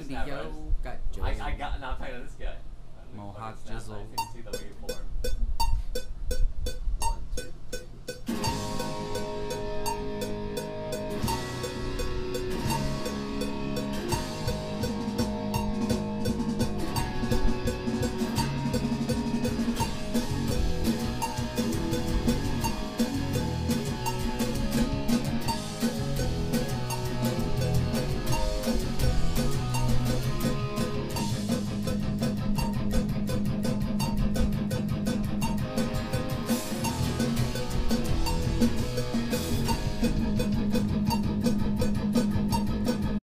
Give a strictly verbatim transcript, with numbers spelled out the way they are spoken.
studio. Got Joe. I, I got. Now I'm talking to this guy. Mohawk Fucking snap. Jizzle. I can see the waveform.